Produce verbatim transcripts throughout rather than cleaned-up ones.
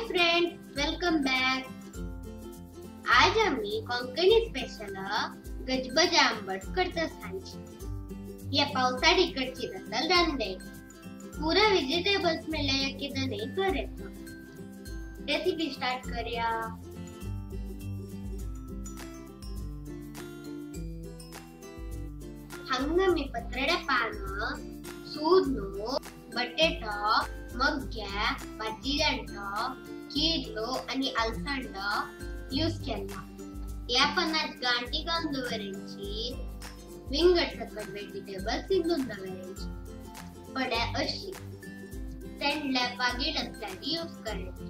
Friends, welcome back. आज आम्ही Konkani special गजबजे आंबट करता सांची या पावसाळी कडची रसल रांधे पूरा वेजिटेबल्स मिळल्या किदा नाही करायचं। रेसिपी स्टार्ट करूया। हंगामी पत्रडे पान सूदनो बटेटो मग्ग्या भाजी दांड कीडलो आणि अलसंड यूज केला। या पानात गांठी घालून दवरायची, विंगड सकट वेजिटेबल्स शिजून दवरायची। पड्या अशी तेंडल्या पागीड असल्याची यूज करायची।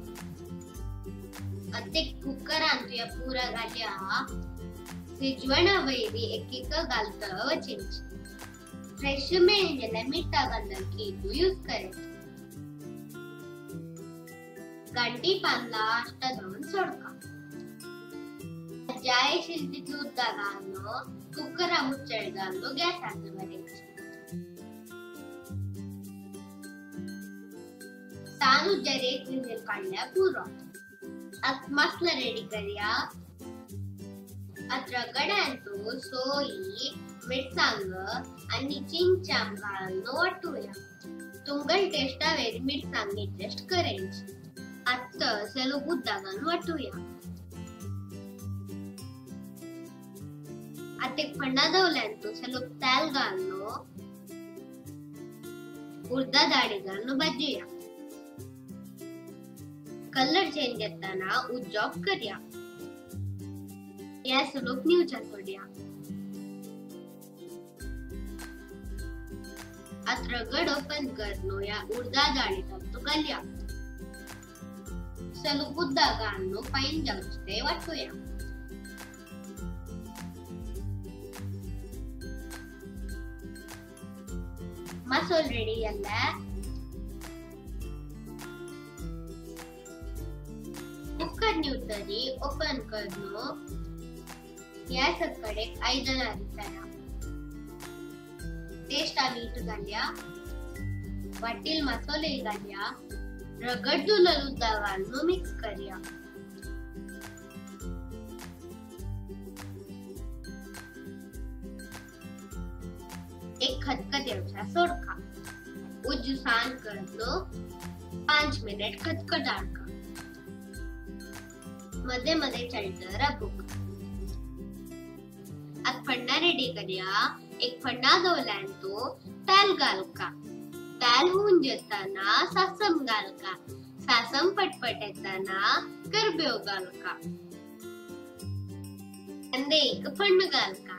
अते कुकरान तुया पुरा घाल्या शिजवणा वैरी एक एक घालता वचींची। फ्रेश मेळलेल्या मीठा घालून की तू यूज करायची। गांठी पान लास्ट दोन सोडका जाय शिजली दूध घालनो कुकरा मुच्चळ घालनो गॅसार दवरायची। तांदूळ जर एक विजिल काढल्या पुरो। आता मसाला रेडी करूया। आता रगड्यांतू सोई मिरसांग आणि चिंचाम घालून वाटूया। तुमगल टेस्टा वेरी मिरसांग टेस्ट करायची। आता सेलो बुद्धा घालून वाटूया। आता एक फंडा दवल्यांतू सेलो तेल घालनो उर्दा डाळी घालून भाजूया। कलर चेंज येताना उज्जॉब करूया। या सुलूक न्यूच्या सोडूया। आता रगड ओपन करनो या उर्दा डाळी घालतो घालूया। सेलो बुद्धा घालनो पाइन जाऊस्ते वाटूया। मसाला रेडी झाला। कुकर न्यूतरी ओपन करनो या सकड़े ऐदनारी तरा टेस्ट मीठ घालया। वाटील मसाले घालया। रगड दुललुद्दा घालून मिक्स करूया। एक खतखत्याचा सोडका उज्जू सान करनो पांच मिनिट खतखताडका। मध्ये मध्ये चलतं राबूक। आता फंडा रेडी करूया। एक फंडा दवल्यांतो तेल घालका। तेल होऊन जेताना सासम घालका। सासम पटपट येताना करबेव घालका। कांदे एक फंड घालका।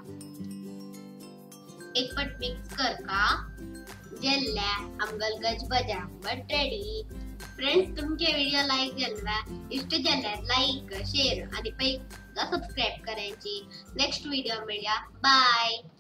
एक पट मिक्स करका। जेल्ल्या आमगल गजबजे आंबट रेडी। फ्रेंड्स, तुमचे व्हिडिओ लाईक झाला इष्ट झाल्यास लाईक शेअर आणि पैक सबस्क्राइब करायची। नेक्स्ट व्हिडिओ मिळूया। बाय।